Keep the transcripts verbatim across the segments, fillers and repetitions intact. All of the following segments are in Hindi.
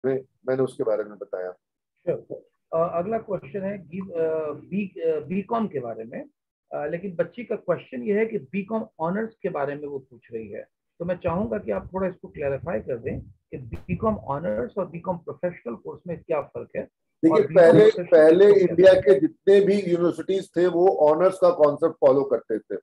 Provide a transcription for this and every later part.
में मैंने उसके बारे में बताया। Sure. अ, अगला क्वेश्चन है बी बी कॉम के बारे में। अ, लेकिन बच्ची का क्वेश्चन ये है कि बी कॉम ऑनर्स के बारे में वो पूछ रही है। तो मैं चाहूंगा कि आप थोड़ा इसको क्लैरिफाई कर दें कि बी कॉम ऑनर्स और बी कॉम प्रोफेशनल कोर्स में क्या फर्क है, देखिए, और बी कॉम पहले प्रोफेशनल पहले किसको कहते इंडिया हैं। के जितने भी यूनिवर्सिटीज थे वो ऑनर्स का कॉन्सेप्ट फॉलो करते थे,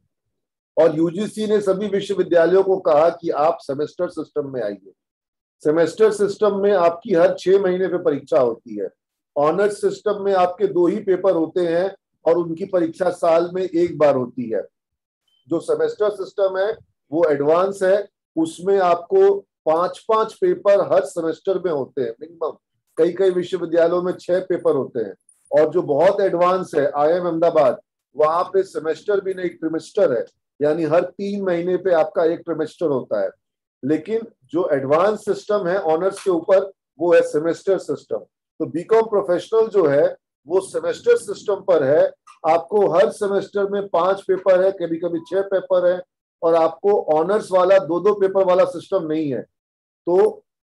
और यूजीसी ने सभी विश्वविद्यालयों को कहा कि आप सेमेस्टर सिस्टम में आइए। सेमेस्टर सिस्टम में आपकी हर छह महीने पे परीक्षा होती है। ऑनर्स सिस्टम में आपके दो ही पेपर होते हैं और उनकी परीक्षा साल में एक बार होती है। जो सेमेस्टर सिस्टम है वो एडवांस है, उसमें आपको पांच पांच पेपर हर सेमेस्टर में होते हैं मिनिमम। कई कई विश्वविद्यालयों में छह पेपर होते हैं। और जो बहुत एडवांस है आई एम अहमदाबाद, वहां पे सेमेस्टर भी नहीं, ट्रिमेस्टर है, यानी हर तीन महीने पे आपका एक ट्रिमेस्टर होता है। लेकिन जो एडवांस सिस्टम है ऑनर्स के ऊपर वो है सेमेस्टर सिस्टम। तो बीकॉम प्रोफेशनल जो है वो सेमेस्टर सिस्टम पर है। आपको हर सेमेस्टर में पांच पेपर है, कभी कभी छह पेपर है, और आपको ऑनर्स वाला दो दो पेपर वाला सिस्टम नहीं है। तो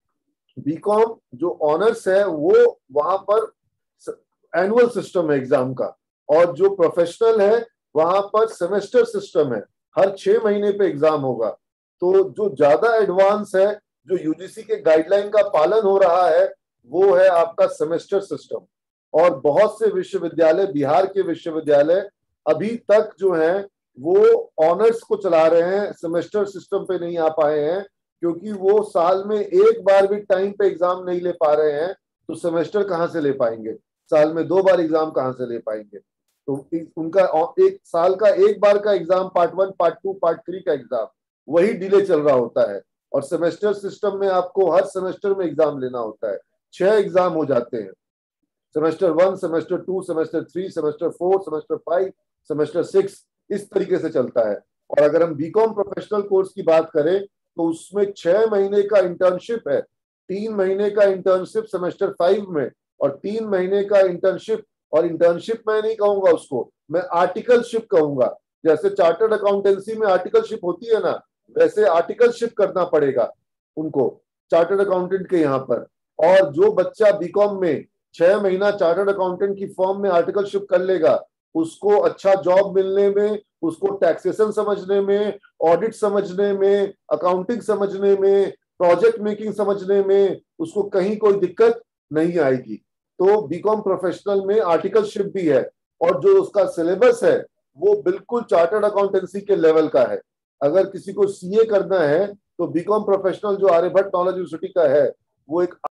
बीकॉम जो ऑनर्स है वो वहां पर एनुअल सिस्टम है एग्जाम का, और जो प्रोफेशनल है वहां पर सेमेस्टर सिस्टम है, हर छह महीने पे एग्जाम होगा। तो जो ज्यादा एडवांस है, जो यूजीसी के गाइडलाइन का पालन हो रहा है, वो है आपका सेमेस्टर सिस्टम। और बहुत से विश्वविद्यालय, बिहार के विश्वविद्यालय अभी तक जो हैं वो ऑनर्स को चला रहे हैं, सेमेस्टर सिस्टम पे नहीं आ पाए हैं, क्योंकि वो साल में एक बार भी टाइम पे एग्जाम नहीं ले पा रहे हैं। तो सेमेस्टर कहाँ से ले पाएंगे, साल में दो बार एग्जाम कहाँ से ले पाएंगे। तो उनका एक साल का एक बार का exam, part one part two part three का एग्जाम, वही डिले चल रहा होता है। और सेमेस्टर सिस्टम में आपको हर सेमेस्टर में एग्जाम लेना होता है, छह एग्जाम हो जाते हैं। Semester one, semester two, semester three, semester four, semester five, semester six, इस तरीके से चलता है। और अगर हम बीकॉम प्रोफेशनल कोर्स की बात करें तो उसमें छह महीने का इंटर्नशिप है, तीन महीने का इंटर्नशिप सेमेस्टर फाइव में, और तीन महीने का इंटर्नशिप। और इंटर्नशिप मैं नहीं कहूंगा उसको, मैं आर्टिकलशिप कहूंगा। जैसे चार्टर्ड अकाउंटेंसी में आर्टिकलशिप होती है ना, वैसे आर्टिकलशिप करना पड़ेगा उनको चार्टर्ड अकाउंटेंट के यहाँ पर। और जो बच्चा बीकॉम में छह महीना चार्टर्ड अकाउंटेंट की फॉर्म में आर्टिकलशिप कर लेगा, उसको अच्छा जॉब मिलने में, उसको टैक्सेशन समझने में, ऑडिट समझने में, अकाउंटिंग समझने में, प्रोजेक्ट मेकिंग समझने में, उसको कहीं कोई दिक्कत नहीं आएगी। तो बीकॉम प्रोफेशनल में आर्टिकलशिप भी है, और जो उसका सिलेबस है वो बिल्कुल चार्टर्ड अकाउंटेंसी के लेवल का है। अगर किसी को सीए करना है तो बीकॉम प्रोफेशनल जो आर्यभट्ट नॉलेज यूनिवर्सिटी का है वो एक